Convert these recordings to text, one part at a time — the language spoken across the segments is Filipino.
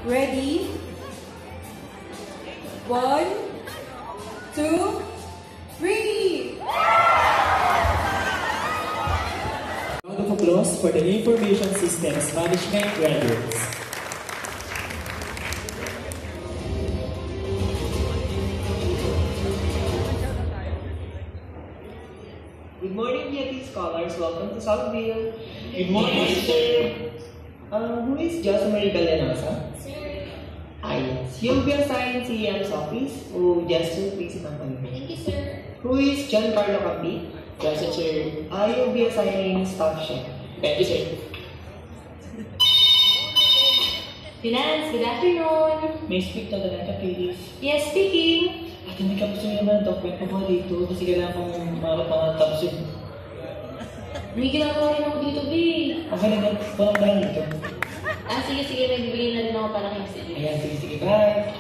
Ready? 1, 2, 3! Round of applause for the Information Systems Management graduates. Good morning, PhD scholars. Welcome to Southville. Good morning, sir. Who is Josemary Gallenosa? Sir. Hi. You'll be assigned CEM's office. Oh, just to please accompany me. Thank you, sir. Who is Giancarlo Campi? Present, sir. You'll be assigning staff chef. Thank you, sir. Finance, good afternoon. May speak to the Neta, please. Yes, speaking. Ate, may kapos yung naman ang document ko mga dito kasi kailangan kong makapang-tapos yun. May ginagawa rin ako dito, B. Okay na din. Walang ba lang dito? Sige, may bibili na rin ako parang yung sige. Ayan, sige. Bye.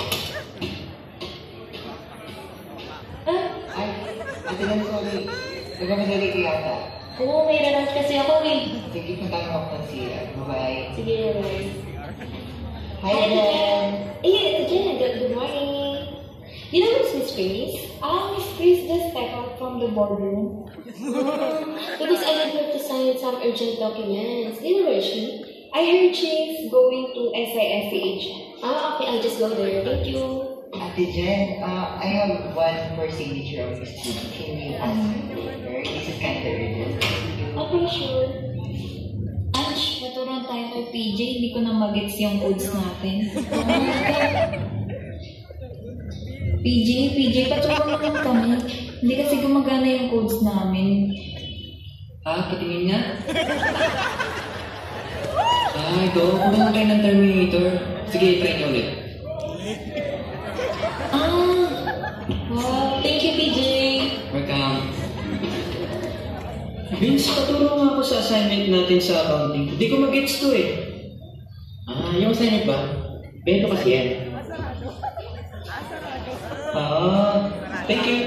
Ay, ate lang, sorry. Nagkamadali ko yata. Oo, may ranas kasi ako, eh. Sige, puntahan ako ng CEM. Bye-bye. Sige, bye. Hi again. Jen, good morning. You know who's Miss Grace? Miss Grace just stepped out from the boardroom. Because I need her to sign some urgent documents. You know where is she? I heard she's going to SISCH. Okay, I'll just go there. Thank you. Ate Jen, I have one for signature of Miss Judy. Can you ask her? This is kind of urgent. Okay, sure. Ange, naturuan tayo kay PJ, hindi ko na mag-gets yung codes natin. PJ, patulungan mo lang kami. Hindi kasi gumagana yung codes namin. Patingin niya? Ito. Kulang kayo ng Terminator. Sige, try niyo ulit. Wow, thank you, PJ. Welcome. Vince, patulong nga ako sa assignment natin sa accounting. Hindi ko mag-gets to eh. Yung assignment ba? Bento kasi yan. Thank you.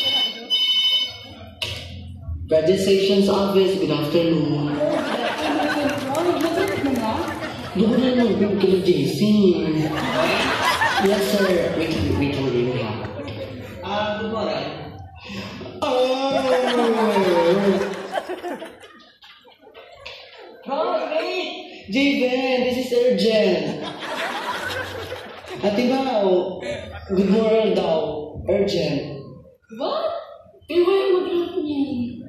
Registrations office, good afternoon. Doon na lang, big kilo JC. Yes, sir. We can really have. Good morning. Wait! Javen, this is urgent. Ate Bao, good morning daw. Urgent. What? Pero kaya mag-drop niya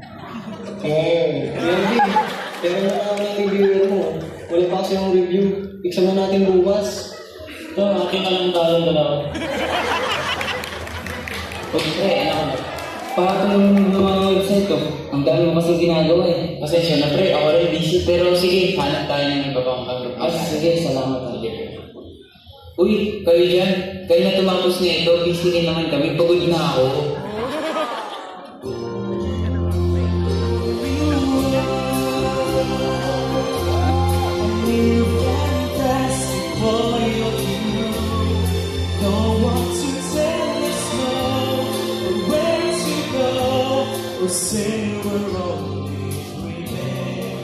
Grabe. Pero na ako ng reviewer mo. Wala pa kasi yung review. Exam na natin bukas. Ito, aking alang-talang dalawa. Okay, ano? Patulong ng mga website ko. Ang dami mo kasi ginagawa eh. Pasensya na pre, ako rin busy. Pero sige, hanap tayo ng iba pang kagrup. Sige, salamat talaga. Uy, kayo dyan. Kayo na tumapos na ito. Busy rin naman kami. Pagod na ako. Say we're only dreaming.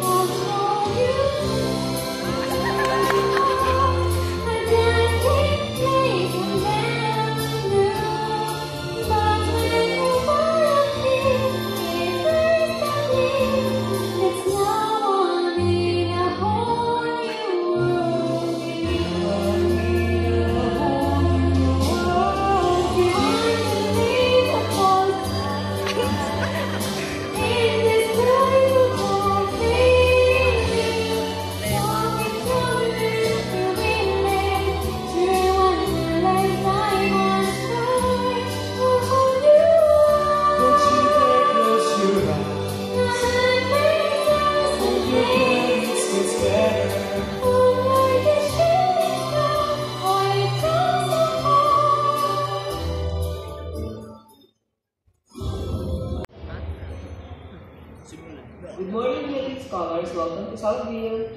Good morning, PhD scholars. Welcome to Southville.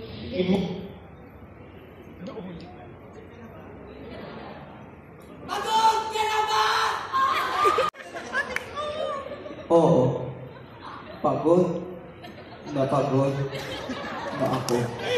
Oo. Pagod. Napagod. Na ako.